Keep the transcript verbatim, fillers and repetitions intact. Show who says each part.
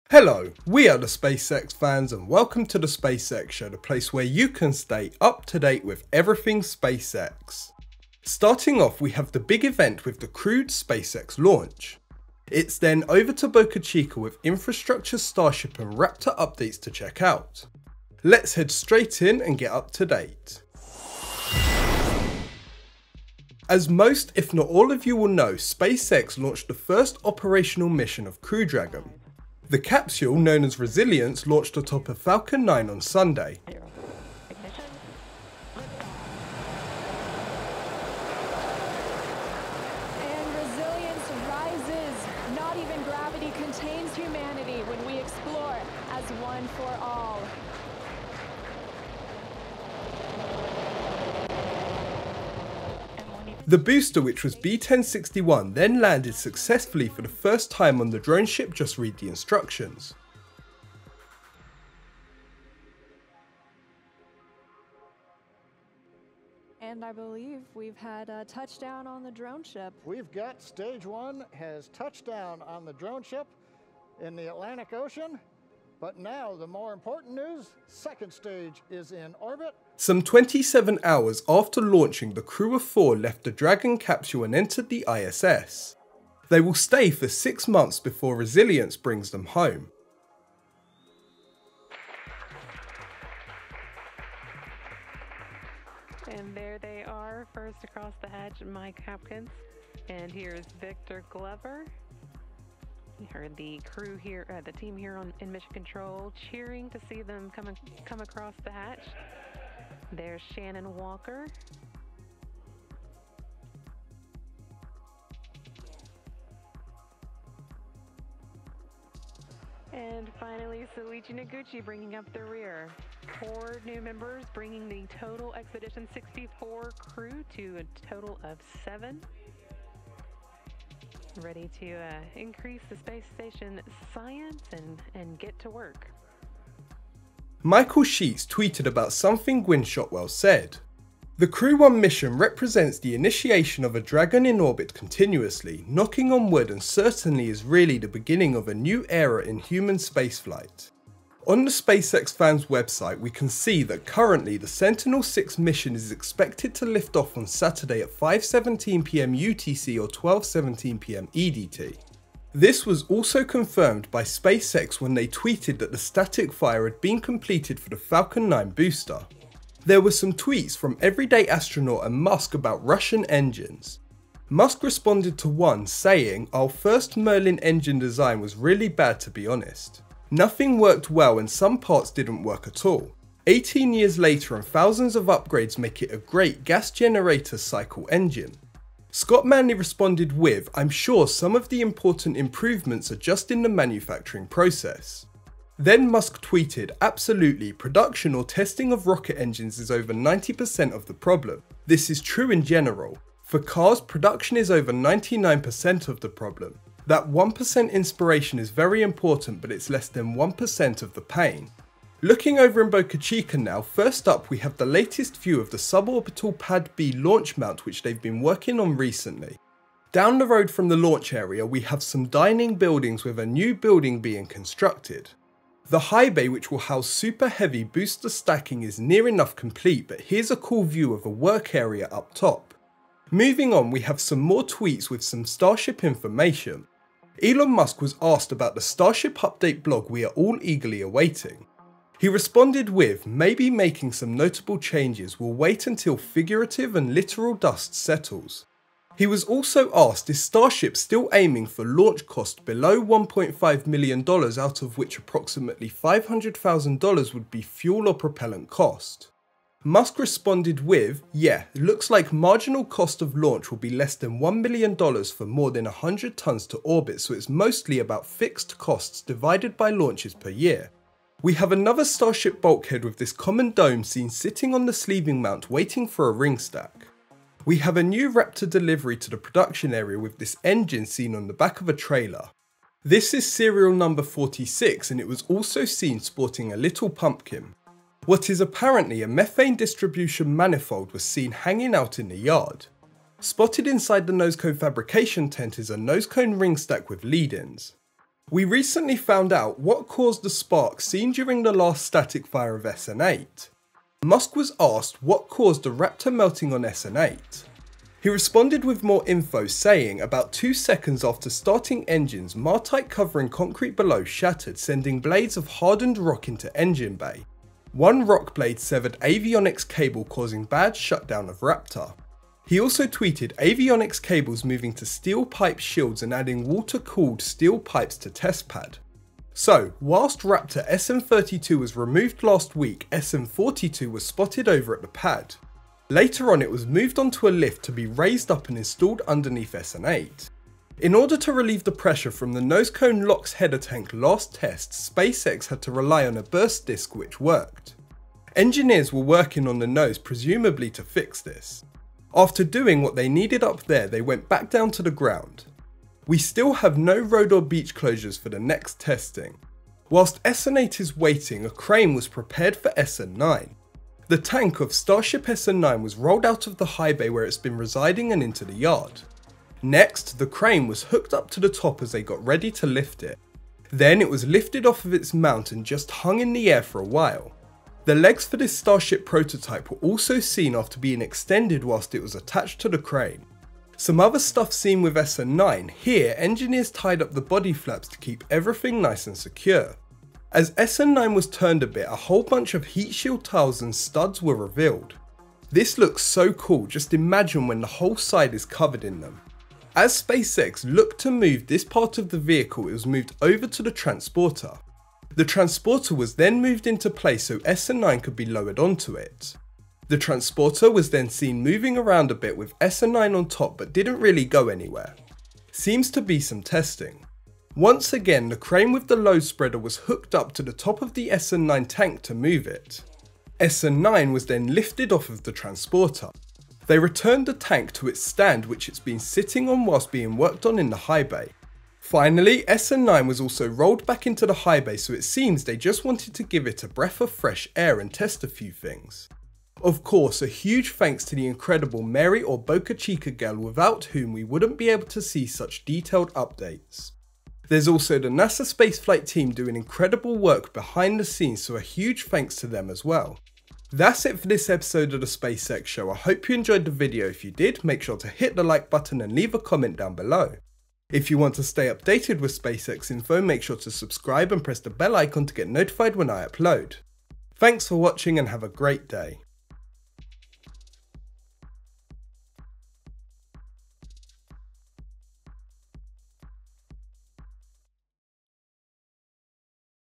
Speaker 1: Hello, we are the SpaceX fans and welcome to the SpaceX Show, the place where you can stay up to date with everything SpaceX. Starting off, we have the big event with the crewed SpaceX launch. It's then over to Boca Chica with infrastructure, Starship and Raptor updates to check out. Let's head straight in and get up to date. As most, if not all of you will know, SpaceX launched the first operational mission of Crew Dragon. The capsule, known as Resilience, launched atop a Falcon nine on Sunday.
Speaker 2: And resilience rises. Not even gravity contains humanity when we explore as one for all.
Speaker 1: The booster, which was B ten sixty-one, then landed successfully for the first time on the drone ship. Just read the instructions.
Speaker 2: And I believe we've had a touchdown on the drone ship.
Speaker 3: We've got stage one has touched down on the drone ship in the Atlantic Ocean. But now the more important news, second stage is in orbit.
Speaker 1: Some twenty-seven hours after launching, the crew of four left the Dragon capsule and entered the I S S. They will stay for six months before Resilience brings them home.
Speaker 4: And there they are, first across the hatch, Mike Hopkins. And here's Victor Glover. You heard the crew here, uh, the team here on in Mission Control, cheering to see them come, come across the hatch. There's Shannon Walker. And finally, Soichi Noguchi bringing up the rear. Four new members, bringing the total Expedition sixty-four crew to a total of seven. Ready to uh, increase the space station science and, and get to work.
Speaker 1: Michael Sheets tweeted about something Gwynne Shotwell said. The Crew one mission represents the initiation of a Dragon in orbit continuously, knocking on wood, and certainly is really the beginning of a new era in human spaceflight. On the SpaceXFans website, we can see that currently the Sentinel six mission is expected to lift off on Saturday at five seventeen p m U T C or twelve seventeen p m E D T. This was also confirmed by SpaceX when they tweeted that the static fire had been completed for the Falcon nine booster. There were some tweets from Everyday Astronaut and Musk about Russian engines. Musk responded to one saying, "Our first Merlin engine design was really bad, to be honest. Nothing worked well and some parts didn't work at all. eighteen years later and thousands of upgrades make it a great gas generator cycle engine." Scott Manley responded with, "I'm sure some of the important improvements are just in the manufacturing process." Then Musk tweeted, "Absolutely, production or testing of rocket engines is over ninety percent of the problem. This is true in general. For cars, production is over ninety-nine percent of the problem. That one percent inspiration is very important, but it's less than one percent of the pain." Looking over in Boca Chica now, first up we have the latest view of the suborbital Pad B launch mount, which they've been working on recently. Down the road from the launch area we have some dining buildings with a new building being constructed. The high bay, which will house super heavy booster stacking, is near enough complete, but here's a cool view of a work area up top. Moving on, we have some more tweets with some Starship information. Elon Musk was asked about the Starship update blog we are all eagerly awaiting. He responded with, "Maybe making some notable changes, we'll wait until figurative and literal dust settles." He was also asked, is Starship still aiming for launch cost below one point five million dollars, out of which approximately five hundred thousand dollars would be fuel or propellant cost? Musk responded with, "Yeah, looks like marginal cost of launch will be less than one million dollars for more than one hundred tons to orbit, so it's mostly about fixed costs divided by launches per year." We have another Starship bulkhead with this common dome seen sitting on the sleeving mount waiting for a ring stack. We have a new Raptor delivery to the production area with this engine seen on the back of a trailer. This is serial number forty-six and it was also seen sporting a little pumpkin. What is apparently a methane distribution manifold was seen hanging out in the yard. Spotted inside the nose cone fabrication tent is a nose cone ring stack with lead-ins. We recently found out what caused the spark seen during the last static fire of S N eight. Musk was asked what caused the Raptor melting on S N eight. He responded with more info, saying about two seconds after starting engines, martite covering concrete below shattered, sending blades of hardened rock into engine bay. One rock blade severed avionics cable, causing bad shutdown of Raptor. He also tweeted avionics cables moving to steel pipe shields and adding water-cooled steel pipes to test pad. So, whilst Raptor S N thirty-two was removed last week, S N forty-two was spotted over at the pad. Later on, it was moved onto a lift to be raised up and installed underneath S N eight. In order to relieve the pressure from the nose cone LOX header tank last test, SpaceX had to rely on a burst disc which worked. Engineers were working on the nose, presumably to fix this. After doing what they needed up there, they went back down to the ground. We still have no road or beach closures for the next testing. Whilst S N eight is waiting, a crane was prepared for S N nine. The tank of Starship S N nine was rolled out of the high bay where it's been residing and into the yard. Next, the crane was hooked up to the top as they got ready to lift it. Then it was lifted off of its mount and just hung in the air for a while. The legs for this Starship prototype were also seen after being extended whilst it was attached to the crane. Some other stuff seen with S N nine, here engineers tied up the body flaps to keep everything nice and secure. As S N nine was turned a bit, a whole bunch of heat shield tiles and studs were revealed. This looks so cool, just imagine when the whole side is covered in them. As SpaceX looked to move this part of the vehicle, it was moved over to the transporter. The transporter was then moved into place so S N nine could be lowered onto it. The transporter was then seen moving around a bit with S N nine on top but didn't really go anywhere. Seems to be some testing. Once again, the crane with the load spreader was hooked up to the top of the S N nine tank to move it. S N nine was then lifted off of the transporter. They returned the tank to its stand which it's been sitting on whilst being worked on in the high bay. Finally, S N nine was also rolled back into the high bay, so it seems they just wanted to give it a breath of fresh air and test a few things. Of course, a huge thanks to the incredible Mary or Boca Chica girl, without whom we wouldn't be able to see such detailed updates. There's also the NASA spaceflight team doing incredible work behind the scenes, so a huge thanks to them as well. That's it for this episode of the SpaceX Show. I hope you enjoyed the video. If you did, make sure to hit the like button and leave a comment down below. If you want to stay updated with SpaceX info, make sure to subscribe and press the bell icon to get notified when I upload. Thanks for watching and have a great day.